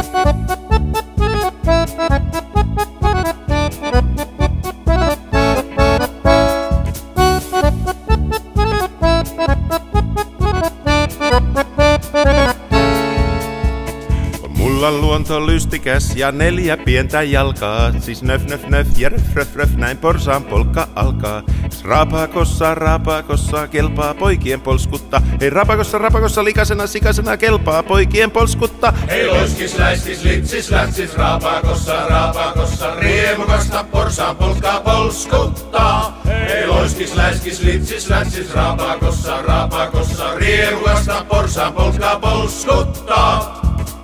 Mulla luonto lystikäs ja 4 pientä jalkaa, siis nöf nöf nöf ja röf röf röf, näin porsaan polkka alkaa. Raapakossa, kelpaa poikien polskutta. Hei rapakossa, likasena, sikasena, kelpaa poikien polskutta. Hei loiskis, läiskis, litsis, lätsis, raapakossa, riemukasta porsaan polkkaa polskuttaa. Hei loiskis, läiskis, litsis, lätsis, raapakossa, riemukasta porsaan polkkaa polskuttaa.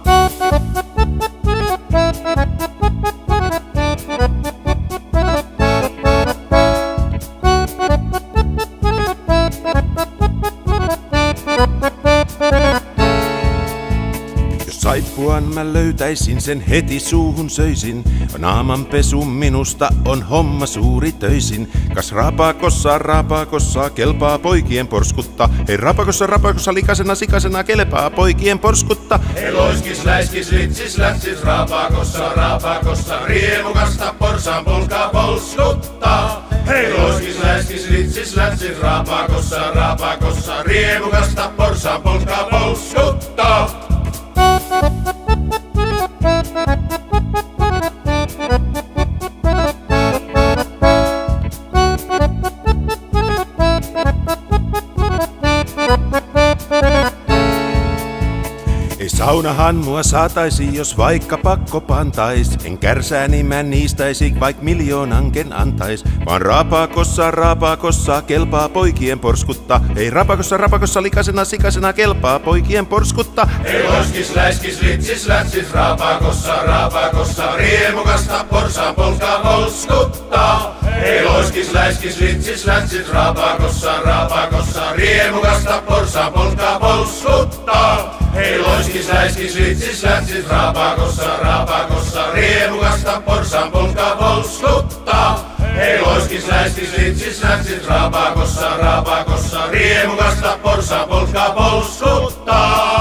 Jos saippuan mä löytäisin, sen heti suuhun söisin. Naamanpesu minusta on homma suuri töisin. Kas raapakossa, kelpaa poikien porskutta. Hei rapakossa, likasena, sikasena, kelpaa poikien porskutta. Hei loiskis, läiskis, litsis, lätsis, raapakossa, riemukasta porsaan polkkaa polskuttaa. Hei loiskis, läiskis, litsis, lätsis, raapakossa, riemukasta porsaan polkkaa polskuttaa. Ei saunahan mua saataisi, jos vaikka pakko pantais. En kärsääni mä niistäisi, vaik miljoonanken antais. Vaan raapakossa, kelpaa poikien porskutta. Ei rapakossa, likasena, sikasena, kelpaa poikien porskutta. Hei loiskis, läiskis, litsis, lätsis, raapakossa, riemukasta porsaan polkkaa polskuttaa. Hei loiskis, läiskis, litsis, lätsis, raapakossa, riemukasta porsaan polkkaa polskuttaa. Hei loiskis, läiskis, litsis, lätsis, raapakossa, riemukasta porsaan polkkaa polskuttaa. Hei loiskis, läiskis, litsis, lätsis, raapakossa, riemukasta porsaan polkkaa polskuttaa.